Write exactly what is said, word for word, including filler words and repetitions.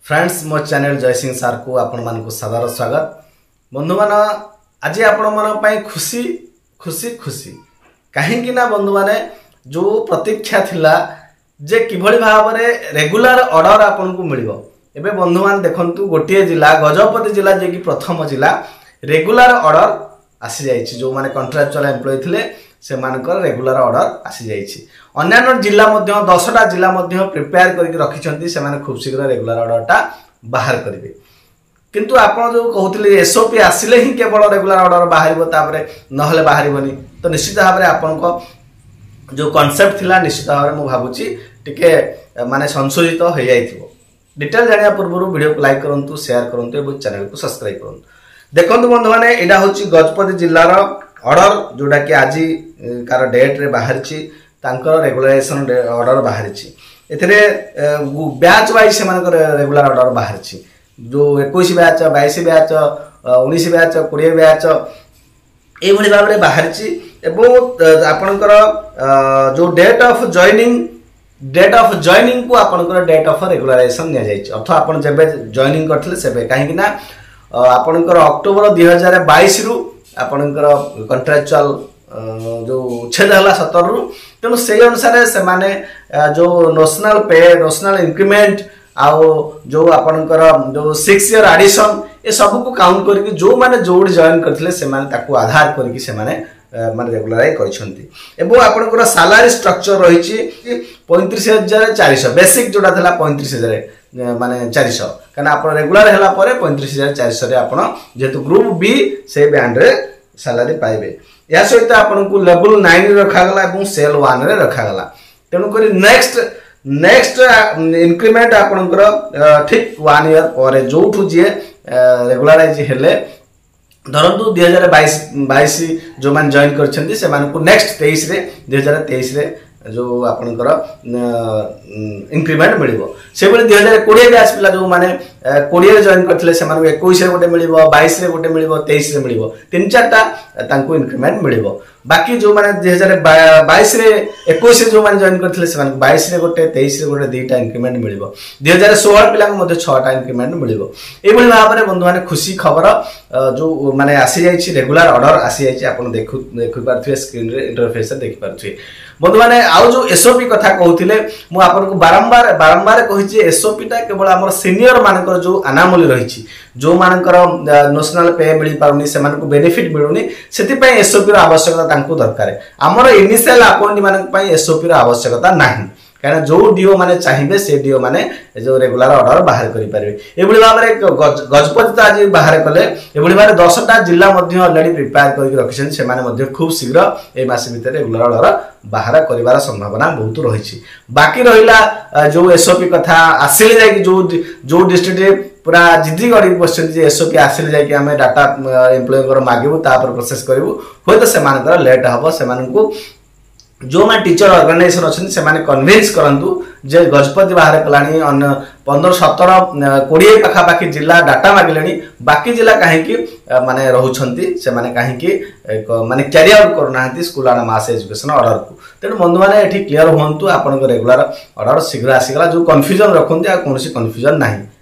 Friends मो channel जय सिंह सार को आपण मान को सादर स्वागत। बंधु मान आज आपण मान खुशी खुशी खुशी कहीं ना बंधु माने जो प्रतीक्षा थिला जे किभली भाव में रेगुलर ऑर्डर आपन को मिलिबो। एबे बंधु मान देखंतु गोटे जिला गजपति जिला जे कि प्रथम जिला रेगुलर ऑर्डर आसी जाइछि। जो माने कॉन्ट्रैक्चुअल एम्प्लॉय थिले से मानकर रेगुलर ऑर्डर आसी जाइछि। अन्यान्य जिला मध्य दसटा जिला मध्य प्रिपेयर करके रखिछंती से माने खूब शीघ्र रेगुलर ऑर्डरटा बाहर करिवे। किंतु आपण जो कहउतले एसओपी आसिले ही केवल रेगुलर ऑर्डर बाहरिबो तापरे नहले बाहरिबोनी। तो निश्चित भाव में आपण को जो कांसेप्ट थिला निश्चित भाव में मु भाबुची टिके माने संशोधित हो जाइथिबो। डिटेल जानिया पूर्व वीडियो को लाइक करंतु शेयर करंतु एवं चैनल को सब्सक्राइब करंतु। देखंतु बंधु माने एडा होची गजपति जिल्लार ऑर्डर जोडा कि आज कार डेट रे बाहरची तांकर रेगुलराइजेशन ऑर्डर बाहरची। एथरे बैच वाइज से मानकर रेगुलर ऑर्डर बाहरची। जो इक्कीस बैच बाईस बैच उन्नीस बैच बीस बैच ए भली भाव में बाहरची। एवं आपनकर जो date of joining date of joining को आपनकर डेट ऑफ रेगुलराइजेशन निया जाइछि। अर्थ आपन जेबे जॉइनिंग करथिले सेबे काहे कि ना आपनकर अक्टोबर दो हज़ार बाईस रु आपनकर कॉन्ट्रैक्चुअल जो उच्छेद है सतर रु तेणु से अनुसार से माने जो नेशनल पे नेशनल इंक्रीमेंट आउ जो आपनकर जो सिक्स ईयर एडिशन ए सब को काउंट करके जो माने जोड़ जॉइन करथिले से माने ताकू आधार करके से माने माने रेगुलराइज करछंती। एवं आपनकर सैलरी स्ट्रक्चर रहिछि पैंतीस हज़ार चार सौ बेसिक जोड़ा थला पैंतीस हज़ार माने चार सौ कना आपण रेगुलर हैला परे पैंतीस हज़ार चार सौ रे आपण जेतु ग्रुप बी से बैंड रे सैलरी पाइबे। या सहित आपन को लेवल नाइन रखा गला एवं सेल वन रे रखा गला। तेणु करी नेक्स्ट नेक्स्ट इंक्रीमेंट आपनकर ठीक वन ईयर पर जोठु जे रेगुलराइज हेले धरंतु दो हज़ार बाईस बाईस जो मान जॉइन करछंती से मान को नेक्स्ट तेईस रे दो हज़ार तेईस रे जो आपनकर इंक्रीमेंट मिलिबो। से बले दो हज़ार बीस बैच पिला जो माने बीस रे जॉइन करथिले से मान इक्कीस रे गोटे मिलिबो बाईस रे गोटे मिलिबो तेईस रे मिलिबो तीन चारटा तांको इंक्रीमेंट मिलिबो। बाकी जो माने दो हज़ार बाईस रे इक्कीस रे जो माने जॉइन करथिले से मान बाईस रे गोटे तेईस रे गोटे दुईटा इंक्रीमेंट मिलिबो। दो हज़ार सोलह पिला को मध्ये छह टा इंक्रीमेंट मिलिबो। ए भली भाव रे बंधु माने खुशी खबर जो माने आसी जाईछि रेगुलर ऑर्डर आसी जाईछि। आपण देखु देखि पारथिबे स्क्रीन रे इंटरफेस देखि पारथिबे। बंधु माने आउ जो एसओपी कथा कहउथिले मु आपन को बारंबार बारंबार कहिछि एसओपी टा केवल हमर सीनियर मानकर जो अनामूल्य रहिछि जो मानकर नेशनल पे मिली पारुनी से मानको बेनिफिट मिलुनी सेति पय एसओपी रो आवश्यकता तांको दरकार। हमर इनिशियल अपॉइंट मानक पय एसओपी रो आवश्यकता नाही कारण जो डीओ माने चाहिबे से डीओ माने जो रेगुलर ऑर्डर बाहर करि परिबे। एबुली भाव रे गजपति आज बाहर कले एबुली भाव दस टा जिला मध्ये ऑलरेडी प्रिपेयर करके रखिछन से माने मध्ये खूब शीघ्र ए मास भीतर रेगुलर ऑर्डर बाहर करिवार संभावना बहुत रहिछि। बाकी रहिला जो एसओपी कथा आसिले जाय कि जो जो डिस्ट्रिक्ट पूरा जिद्दी गड़ी बसछन जे एसओपी आसिले जाय कि हमें डाटा एम्प्लॉय कर मागिबो तापर प्रोसेस करिवो होय तो से मानकर लेट हबो। से मानकू जो मैं टीचर ऑर्गेनाइजेशन अच्छे से माने कन्विंस करंतु जे गजपति बाहर कलानी अन्य पंद्रह सतर कोड़े पाखापाखि जिला डाटा मागिले बाकी जिला कहीं माने रहउछंती से माने कहीं माने कैरी आउट करना स्कूल आना मास एजुकेशन ऑर्डर को। तेणु बंधु मैंने ये क्लीयर हूँ आपन रेगुलर ऑर्डर शीघ्र आसीगला। जो कन्फ्यूजन रखते कौन कन्फ्यूजन नहीं।